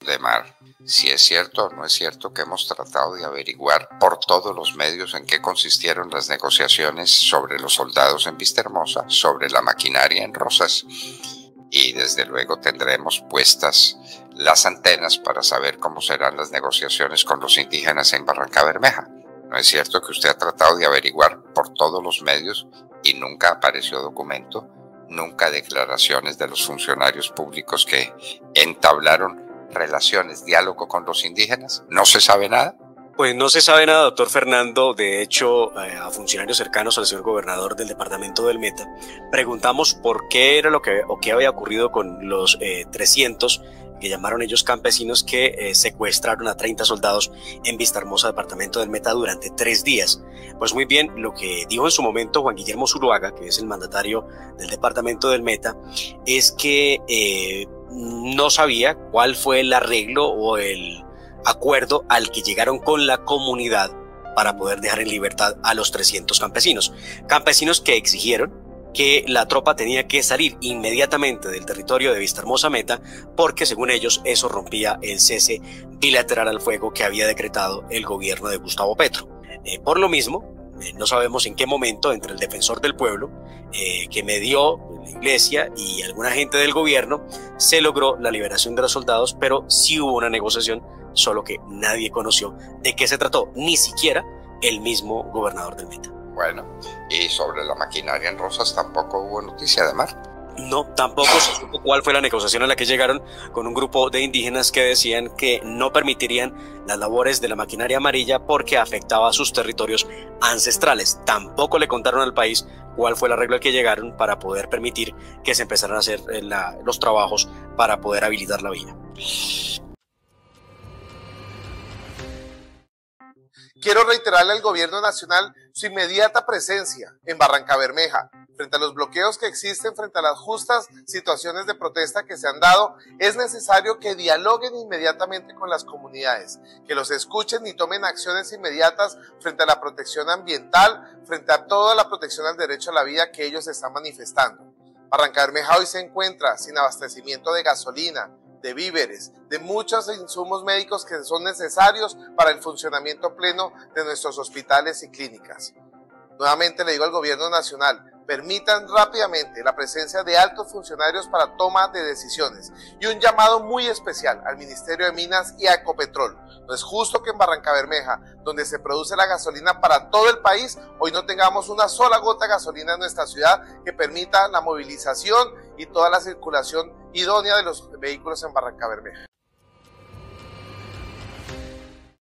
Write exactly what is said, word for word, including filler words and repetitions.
de Mar, si es cierto o no es cierto que hemos tratado de averiguar por todos los medios en qué consistieron las negociaciones sobre los soldados en Vistahermosa, sobre la maquinaria en Rosas, y desde luego tendremos puestas las antenas para saber cómo serán las negociaciones con los indígenas en Barrancabermeja. ¿No es cierto que usted ha tratado de averiguar por todos los medios y nunca apareció documento, nunca declaraciones de los funcionarios públicos que entablaron relaciones, diálogo con los indígenas? ¿No se sabe nada? Pues no se sabe nada, doctor Fernando. De hecho, eh, a funcionarios cercanos al señor gobernador del departamento del Meta, preguntamos por qué era lo que o qué había ocurrido con los eh, trescientos que llamaron ellos campesinos que eh, secuestraron a treinta soldados en Vistahermosa, departamento del Meta, durante tres días. Pues muy bien, lo que dijo en su momento Juan Guillermo Zuluaga, que es el mandatario del departamento del Meta, es que eh, no sabía cuál fue el arreglo o el acuerdo al que llegaron con la comunidad para poder dejar en libertad a los trescientos campesinos. Campesinos que exigieron que la tropa tenía que salir inmediatamente del territorio de Vistahermosa Meta porque, según ellos, eso rompía el cese bilateral al fuego que había decretado el gobierno de Gustavo Petro. Eh, por lo mismo, eh, no sabemos en qué momento entre el defensor del pueblo, eh, que medió la iglesia, y alguna gente del gobierno, se logró la liberación de los soldados, pero sí hubo una negociación, solo que nadie conoció de qué se trató, ni siquiera el mismo gobernador del Meta. Bueno, y sobre la maquinaria en Rosas tampoco hubo noticia de Mar. No, tampoco se supo cuál fue la negociación a la que llegaron con un grupo de indígenas que decían que no permitirían las labores de la maquinaria amarilla porque afectaba a sus territorios ancestrales. Tampoco le contaron al país cuál fue el arreglo al que llegaron para poder permitir que se empezaran a hacer la, los trabajos para poder habilitar la vía. Quiero reiterarle al gobierno nacional su inmediata presencia en Barrancabermeja. Frente a los bloqueos que existen, frente a las justas situaciones de protesta que se han dado, es necesario que dialoguen inmediatamente con las comunidades, que los escuchen y tomen acciones inmediatas frente a la protección ambiental, frente a toda la protección al derecho a la vida que ellos están manifestando. Barrancabermeja hoy se encuentra sin abastecimiento de gasolina, de víveres, de muchos insumos médicos que son necesarios para el funcionamiento pleno de nuestros hospitales y clínicas. Nuevamente le digo al gobierno nacional, permitan rápidamente la presencia de altos funcionarios para toma de decisiones, y un llamado muy especial al Ministerio de Minas y a Ecopetrol. No es justo que en Barrancabermeja, donde se produce la gasolina para todo el país, hoy no tengamos una sola gota de gasolina en nuestra ciudad que permita la movilización y toda la circulación idónea de los vehículos en Barrancabermeja.